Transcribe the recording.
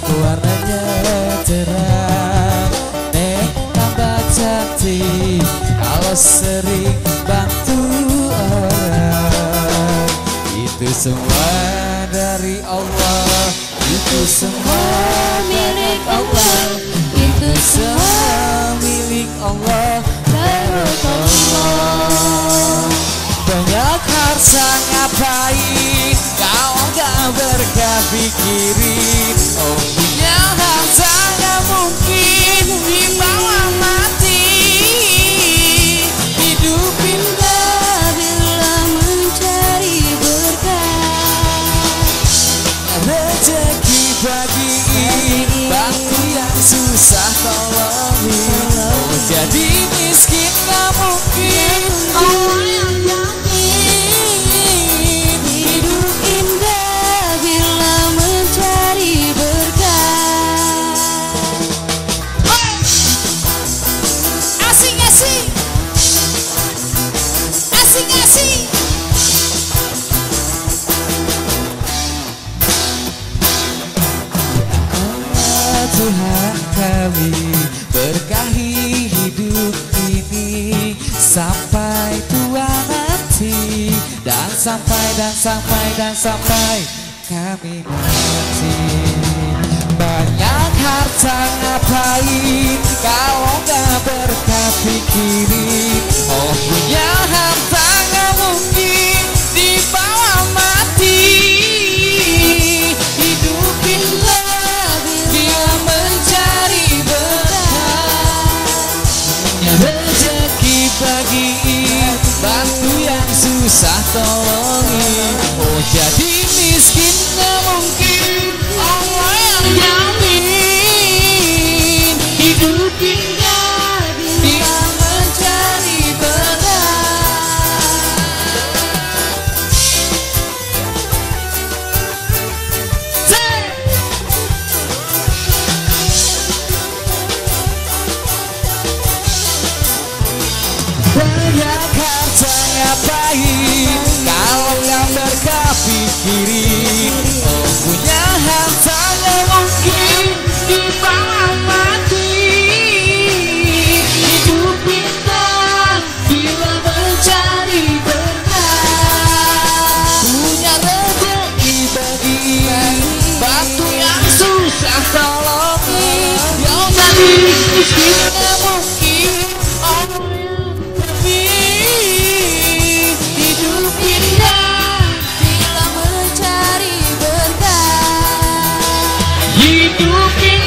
warnanya cerah. Nek tambah cantik kalau sering bantu orang. Itu semua dari Allah, itu semua milik Allah, itu semua milik Allah. Barokallah. Banyak harta ngapain kau gak berkah pikirin. Oh punya harta gak mungkin dibawa mati. Hidup indah bila mencari berkah. Rezeki bagiin, bantu yang susah tolongin. Oh jadi miskin gak mungkin, Allah yang yakin. Hidup indah bila mencari berkah. Asing-asing, asing-asing. Allah Tuhan kami, berkahi hidup ini sampai tua nanti, dan sampai kami mati. Banyak harta ngapain kalau gak berkah pikirin. Oh punya harta gak mungkin dibawa mati. Hidup indah bila mencari berkah. Rezeki bagiin, bantu yang susah tolongin. Oh jadi miskin gak mungkin, Allah yang jamin. Hidup indah bila mencari berkah. Banyak harta ngapain kalau gak berkah pikirin. Oh punya harta gak mungkin dibawa mati. Hidup indah bila mencari berkah. Punya rezeki bagiin, bantu yang susah tolongin. Yang jadi miskin gak mungkin, Allah hidup indah bila mencari berkah. Hidup indah